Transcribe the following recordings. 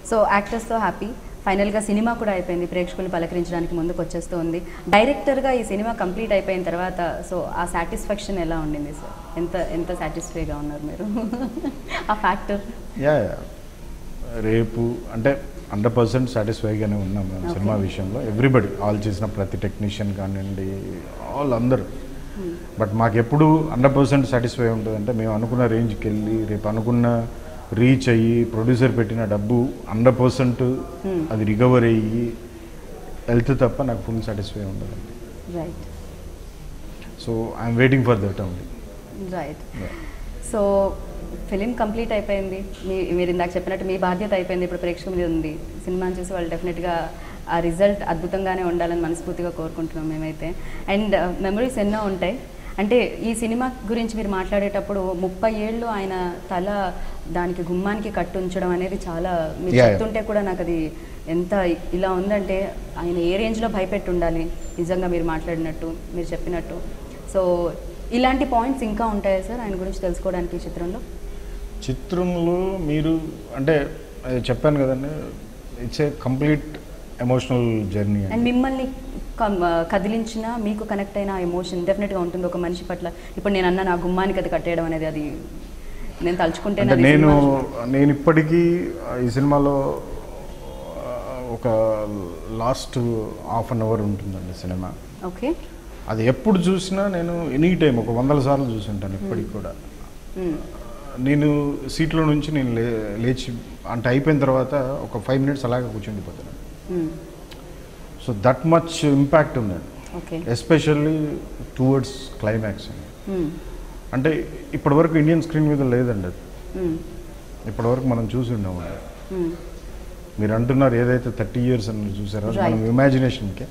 So యాక్టర్స్తో happy, ఫైనల్గా సినిమా కూడా అయిపోయింది, ప్రేక్షకులు పలకరించడానికి ముందుకు వచ్చేస్తూ ఉంది. డైరెక్టర్గా ఈ సినిమా కంప్లీట్ అయిపోయిన తర్వాత సో ఆ సాటిస్ఫాక్షన్ ఎలా ఉండింది సార్? ఎంత ఎంత సాటిస్ఫైగా ఉన్నారు మీరు? ఆ ఫ్యాక్టర్ రేపు అంటే 100% సాటిస్ఫైగానే ఉన్నాం మేము సినిమా విషయంలో. ఎవ్రీబడి, ఆల్ చేసిన ప్రతి టెక్నీషియన్ కానివ్వండి, ఆల్ అందరూ. బట్ మాకు ఎప్పుడు 100% సాటిస్ఫై ఉంటుంది అంటే మేము అనుకున్న రేంజ్కి వెళ్ళి రేపు అనుకున్న రీచ్ అయ్యి ప్రొడ్యూసర్ పెట్టిన డబ్బు 100% అది రికవర్ అయ్యి వెళ్తే తప్ప నాకు ఫుల్ సాటిస్ఫై ఉండదండి. Right. So I'm waiting for that only. Right. So film complete అయిపోయింది, మీరు ఇందాక చెప్పినట్టు మీ బాధ్యత అయిపోయింది, ఇప్పుడు ప్రేక్షకుల మీద ఉంది. సినిమాని చూసి వాళ్ళు డెఫినెట్గా ఆ రిజల్ట్ అద్భుతంగానే ఉండాలని మనస్ఫూర్తిగా కోరుకుంటున్నాం మేమైతే. అండ్ మెమరీస్ ఎన్నో ఉంటాయి. అంటే ఈ సినిమా గురించి మీరు మాట్లాడేటప్పుడు 30 ఏళ్ళు ఆయన తల దానికి గుమ్మానికి కట్టుంచడం అనేది చాలా, మీరు చెప్తుంటే కూడా నాకు అది ఎంత ఇలా ఉందంటే ఆయన ఏ రేంజ్లో భయపెట్టి ఉండాలి నిజంగా, మీరు మాట్లాడినట్టు, మీరు చెప్పినట్టు. సో ఇలాంటి పాయింట్స్ ఇంకా ఉంటాయా సార్ ఆయన గురించి తెలుసుకోవడానికి చిత్రంలో మీరు అంటే చెప్పాను కదండి, it's a complete emotional journey. And మిమ్మల్ని కదిలించిన, మీకు కనెక్ట్ అయిన ఎమోషన్ డెఫినెట్గా ఉంటుంది ఒక మనిషి పట్ల. ఇప్పుడు నేను అన్న నా గుమ్మానికి అది కట్టేయడం అనేది, అది నేను తలుచుకుంటే నేను ఇప్పటికీ ఈ సినిమాలో ఒక లాస్ట్ హాఫ్ అన్ అవర్ ఉంటుందండి సినిమా. ఓకే. అది ఎప్పుడు చూసినా నేను ఎనీ టైం ఒక 100 సార్లు చూసుంటాను ఇప్పటికి కూడా. నేను సీట్లో నుంచి నేను లేచి అంటే అయిపోయిన తర్వాత ఒక 5 మినిట్స్ అలాగే కూర్చుండిపోతాను. సో దట్ మచ్ ఇంపాక్ట్ ఉందండి, ఎస్పెషల్లీ టువర్డ్స్ క్లైమాక్స్. అంటే ఇప్పటివరకు ఇండియన్ స్క్రీన్ మీద లేదండి అది, ఇప్పటివరకు మనం చూసి ఉన్నాము. మీరు అంటున్నారు ఏదైతే 30 years అని చూసారో మనం ఇమాజినేషన్కి,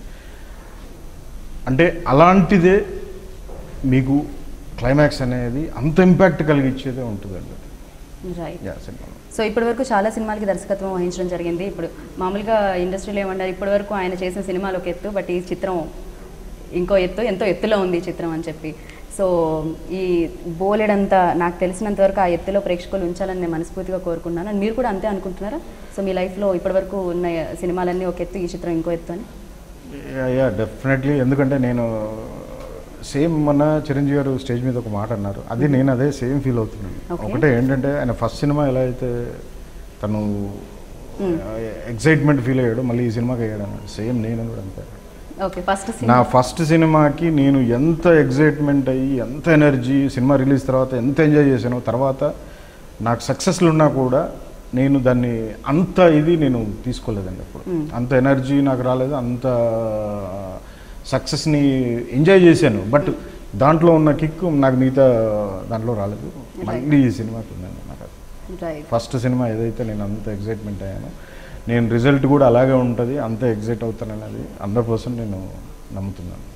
అంటే అలాంటిదే మీకు క్లైమాక్స్ అనేది అంత ఇంపాక్ట్ కలిగించేదే ఉంటుందండి. రైట్. సో ఇప్పటివరకు చాలా సినిమాలకి దర్శకత్వం వహించడం జరిగింది. ఇప్పుడు మామూలుగా ఇండస్ట్రీలో ఏమన్నారు, ఇప్పటివరకు ఆయన చేసిన సినిమాలు ఒక ఎత్తు, బట్ ఈ చిత్రం ఇంకో ఎత్తు, ఎంతో ఎత్తులో ఉంది ఈ చిత్రం అని చెప్పి. సో ఈ బోలెడంతా నాకు తెలిసినంత వరకు ఆ ఎత్తులో ప్రేక్షకులు ఉంచాలని నేను మనస్ఫూర్తిగా కోరుకున్నాను. అండ్ మీరు కూడా అంతే అనుకుంటున్నారా? సో మీ లైఫ్లో ఇప్పటివరకు ఉన్న సినిమాలన్నీ ఒక ఎత్తు, ఈ చిత్రం ఇంకో ఎత్తు అని? డెఫినెట్లీ. ఎందుకంటే నేను సేమ్ మొన్న చిరంజీవి గారు స్టేజ్ మీద ఒక మాట అన్నారు, అది నేను అదే సేమ్ ఫీల్ అవుతున్నాను. ఒకటే ఏంటంటే ఆయన ఫస్ట్ సినిమా ఎలా అయితే తను ఎక్సైట్మెంట్ ఫీల్ అయ్యాడు, మళ్ళీ ఈ సినిమాకి అయ్యాడు అన్నాడు. సేమ్ నేను కూడా అంతే. నా ఫస్ట్ సినిమాకి నేను ఎంత ఎక్సైట్మెంట్ అయ్యి, ఎంత ఎనర్జీ, సినిమా రిలీజ్ తర్వాత ఎంత ఎంజాయ్ చేశానో, తర్వాత నాకు సక్సెస్లు ఉన్నా కూడా నేను దాన్ని అంత ఇది నేను తీసుకోలేదండి ఎప్పుడు. అంత ఎనర్జీ నాకు రాలేదు, అంత సక్సెస్ని ఎంజాయ్ చేశాను. బట్ దాంట్లో ఉన్న కిక్ నాకు మిగతా దాంట్లో రాలేదు. మళ్ళీ ఈ సినిమాకి ఉందండి నాకు. ఫస్ట్ సినిమా ఏదైతే నేను అంత ఎగ్జైట్మెంట్ అయ్యానో, నేను రిజల్ట్ కూడా అలాగే ఉంటుంది, అంత ఎగ్జైట్ అవుతానన్నది 100% నేను నమ్ముతున్నాను.